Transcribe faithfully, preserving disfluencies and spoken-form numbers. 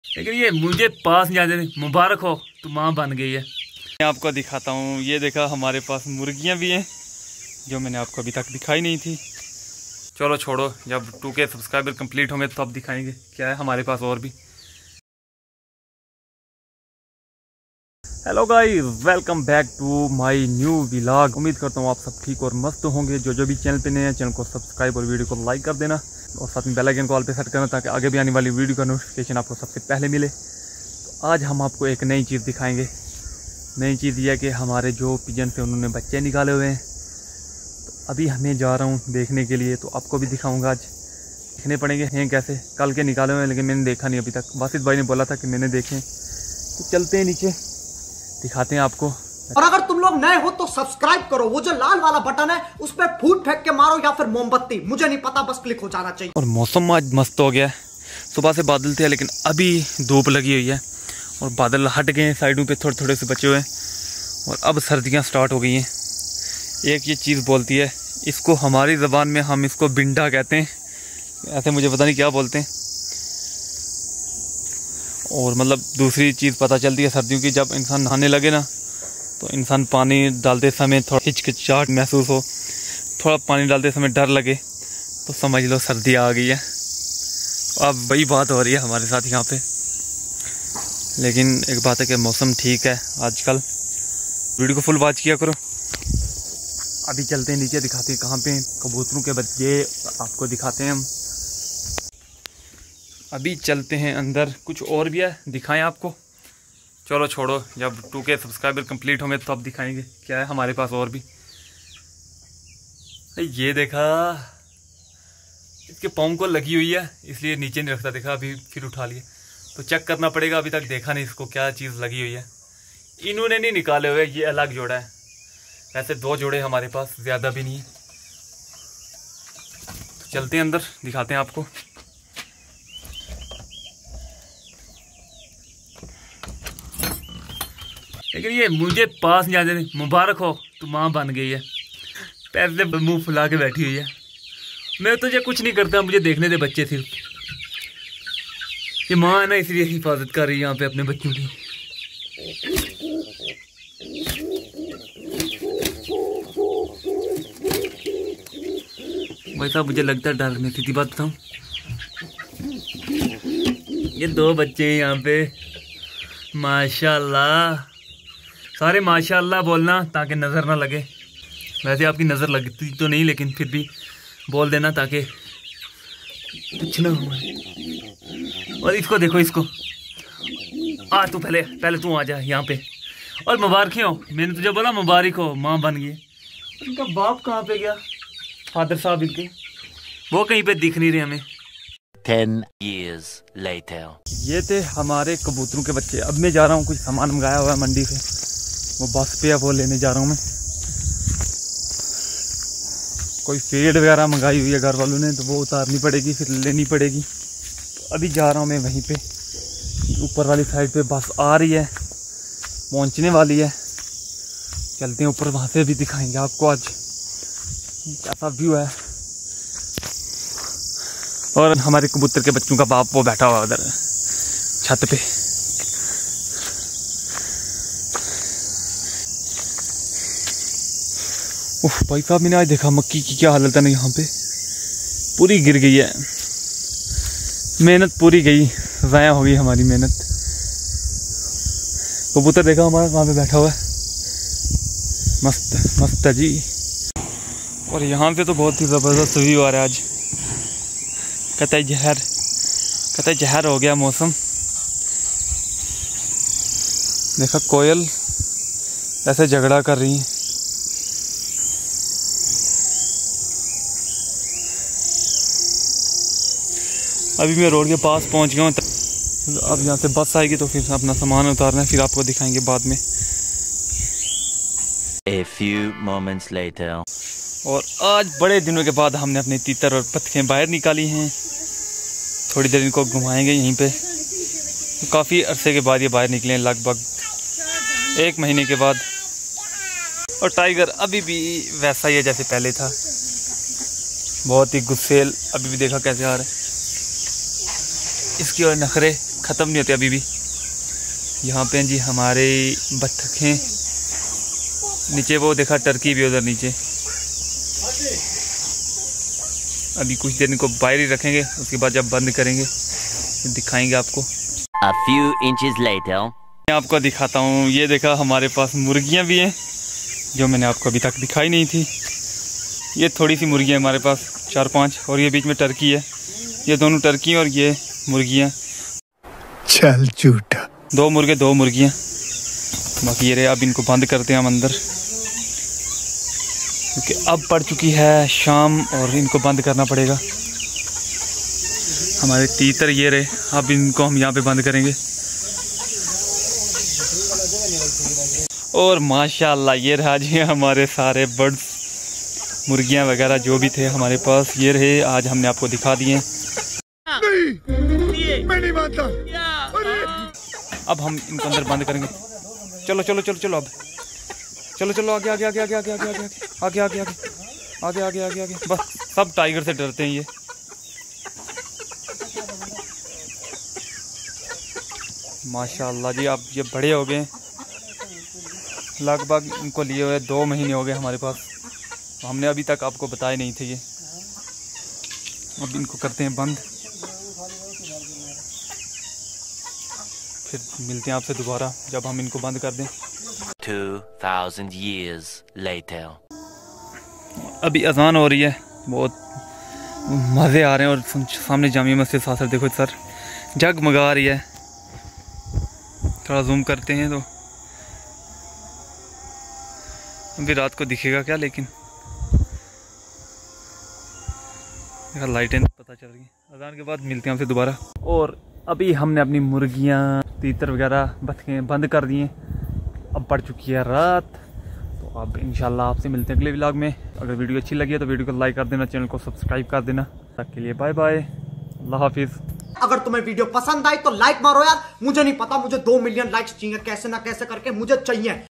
लेकिन ये मुझे पास नहीं आते। मुबारक हो, तू माँ बन गई है। मैं आपको दिखाता हूँ, ये देखा हमारे पास मुर्गियाँ भी हैं जो मैंने आपको अभी तक दिखाई नहीं थी। चलो छोड़ो, जब टू के सब्सक्राइबर कंप्लीट होंगे तब दिखाएंगे क्या है हमारे पास और भी। Hello guys, welcome back to my new vlog. उम्मीद करता हूँ आप सब ठीक और मस्त होंगे। जो जो भी चैनल पे नए हैं चैनल को सब्सक्राइब और वीडियो को लाइक कर देना और साथ में बेल आइकन को ऑल पे सेट करना ताकि आगे भी आने वाली वीडियो का नोटिफिकेशन आपको सबसे पहले मिले। तो आज हम आपको एक नई चीज़ दिखाएंगे। नई चीज़ यह कि हमारे जो पिजन से उन्होंने बच्चे निकाले हुए हैं, तो अभी हमें जा रहा हूँ देखने के लिए। तो आपको भी दिखाऊँगा आज। देखने पड़ेंगे हैं कैसे, कल के निकाले हुए हैं लेकिन मैंने देखा नहीं अभी तक। बासित भाई ने बोला था कि मैंने देखे। तो चलते हैं नीचे, दिखाते हैं आपको। और अगर तुम लोग नए हो तो सब्सक्राइब करो। वो जो लाल वाला बटन है उस पर फूट फेंक के मारो या फिर मोमबत्ती, मुझे नहीं पता, बस क्लिक हो जाना चाहिए। और मौसम आज मस्त हो गया है। सुबह से बादल थे लेकिन अभी धूप लगी हुई है और बादल हट गए हैं, साइडों पे थोड़े थोड़े से बचे हुए हैं और अब सर्दियां स्टार्ट हो गई हैं। एक ये चीज़ बोलती है, इसको हमारी ज़बान में हम इसको बिंडा कहते हैं, ऐसे मुझे पता नहीं क्या बोलते हैं। और मतलब दूसरी चीज़ पता चलती है सर्दियों की, जब इंसान नहाने लगे ना तो इंसान पानी डालते समय थोड़ा हिचकिचाहट महसूस हो, थोड़ा पानी डालते समय डर लगे, तो समझ लो सर्दी आ गई है। अब वही बात हो रही है हमारे साथ यहाँ पे। लेकिन एक बात है कि मौसम ठीक है आजकल। वीडियो को फुल वॉच किया करो। अभी चलते हैं नीचे, दिखाते हैं कहाँ पे कबूतरों के बच्चे आपको दिखाते हैं हम। अभी चलते हैं अंदर, कुछ और भी है दिखाएं आपको। चलो छोड़ो, जब टू के सब्सक्राइबर कंप्लीट होंगे तब दिखाएंगे क्या है हमारे पास और भी। ये देखा, इसके पाँव को लगी हुई है इसलिए नीचे नहीं रखता, देखा अभी फिर उठा लिए। तो चेक करना पड़ेगा, अभी तक देखा नहीं इसको क्या चीज़ लगी हुई है। इन्होंने नहीं निकाले हुए, ये अलग जोड़ा है। वैसे दो जोड़े हमारे पास, ज़्यादा भी नहीं है। तो चलते हैं अंदर, दिखाते हैं आपको। लेकिन ये मुझे पास नहीं आते। मुबारक हो, तू माँ बन गई है। पैर से मुंह फुला के बैठी हुई है। मैं तुझे कुछ नहीं करता, मुझे देखने दे बच्चे सिर्फ। ये माँ है ना, इसलिए हिफाजत कर रही है यहाँ पे अपने बच्चों की। भाई साहब मुझे लगता है डर, मैं सीधी बात बताऊँ। ये दो बच्चे हैं यहाँ पे, माशाल्लाह। सारे माशाल्लाह बोलना ताकि नज़र ना लगे। वैसे आपकी नज़र लगती तो नहीं, लेकिन फिर भी बोल देना ताकि कुछ ना हो। और इसको देखो, इसको आ तू पहले पहले तू आ जा यहाँ पे। और मुबारक हो, मैंने तुझे बोला मुबारक हो, माँ बन गई। इनका बाप कहाँ पे गया, फादर साहब इनके, वो कहीं पे दिख नहीं रहे हमें। Ten years later. ये थे हमारे कबूतरों के बच्चे। अब मैं जा रहा हूँ, कुछ सामान मंगाया हुआ है मंडी से, वो बस पे है, वो लेने जा रहा हूँ मैं। कोई फीड वगैरह मंगाई हुई है घर वालों ने, तो वो उतारनी पड़ेगी, फिर लेनी पड़ेगी। तो अभी जा रहा हूँ मैं वहीं पे, ऊपर वाली साइड पे बस आ रही है, पहुँचने वाली है। चलते हैं ऊपर, वहाँ से भी दिखाएंगे आपको आज कैसा व्यू है। और हमारे कबूतर के बच्चों का बाप वो बैठा हुआ उधर छत पे। उफ भाई साहब, मैंने आज देखा मक्की की क्या हालत है ना, यहाँ पे पूरी गिर गई है। मेहनत पूरी गई, ज़ाया हो गई हमारी मेहनत। कबूतर देखा हमारा वहाँ पे बैठा हुआ है, मस्त मस्त है जी। और यहाँ पे तो बहुत ही ज़बरदस्त व्यू आ रहा है आज। कतई जहर कतई जहर हो गया मौसम। देखा कोयल ऐसे झगड़ा कर रही है। अभी मैं रोड के पास पहुंच गया हूँ। अब यहाँ से बस आएगी तो फिर अपना सामान उतारना है, फिर आपको दिखाएंगे बाद में। A few moments later. और आज बड़े दिनों के बाद हमने अपने तीतर और पतखें बाहर निकाली हैं। थोड़ी देर इनको घुमाएंगे यहीं पे। तो काफ़ी अरसे के बाद ये बाहर निकले हैं, लगभग एक महीने के बाद। और टाइगर अभी भी वैसा ही है जैसे पहले था, बहुत ही गुस्सेल। अभी भी देखा कैसे आ रहा है, इसकी और नखरे ख़त्म नहीं होते अभी भी। यहाँ पे जी हमारे बत्तखें, नीचे वो देखा टर्की भी उधर नीचे। अभी कुछ देर इनको बाहर ही रखेंगे, उसके बाद जब बंद करेंगे दिखाएंगे आपको। A few inches later. मैं आपको दिखाता हूँ, ये देखा हमारे पास मुर्गियाँ भी हैं जो मैंने आपको अभी तक दिखाई नहीं थी। ये थोड़ी सी मुर्गियाँ हमारे पास, चार पांच, और ये बीच में टर्की है। ये दोनों टर्की और ये मुर्गियाँ। चल झूठा। दो मुर्गे दो मुर्गियाँ। बाकी ये रहे, अब इनको बंद करते हैं हम अंदर, क्योंकि अब पड़ चुकी है शाम और इनको बंद करना पड़ेगा। हमारे तीतर ये रहे, अब इनको हम यहाँ पे बंद करेंगे। और माशाल्लाह ये रहा जी हमारे सारे बर्ड्स, मुर्गियाँ वगैरह जो भी थे हमारे पास, ये रहे, आज हमने आपको दिखा दिए। नहीं, मैं नहीं मानता। अब हम इनको अंदर बंद करेंगे। चलो चलो चलो चलो अब चलो चलो आगे आगे आगे आगे आगे आगे आगे आगे आगे आगे आगे आगे आगे आगे बस सब टाइगर से डरते हैं ये। माशाल्लाह जी, अब ये बड़े हो गए, लगभग इनको लिए हुए दो महीने हो गए हमारे पास। हमने अभी तक आपको बताए नहीं थे ये। अब इनको करते हैं बंद, फिर मिलते हैं आपसे दोबारा जब हम इनको बंद कर दें। Two thousand years later. अभी अजान हो रही है, बहुत मज़े आ रहे हैं। और सामने जामिया मस्जिद साथ देखो सर, जगमगा रही है। थोड़ा जूम करते हैं तो अभी रात को दिखेगा क्या, लेकिन लाइटें पता चल रही है। अजान के बाद मिलते हैं आपसे दोबारा। और अभी हमने अपनी मुर्गियाँ, तीतर वगैरह, बतखें बंद कर दिए। अब पड़ चुकी है रात, तो अब इंशाल्लाह आपसे मिलते हैं अगले व्लॉग में। अगर वीडियो अच्छी लगी है तो वीडियो को लाइक कर देना, चैनल को सब्सक्राइब कर देना। तब के लिए बाय बाय, अल्लाह हाफिज़। अगर तुम्हें वीडियो पसंद आई तो लाइक मारो यार, मुझे नहीं पता, मुझे दो मिलियन लाइक्स चाहिए कैसे ना कैसे करके, मुझे चाहिए।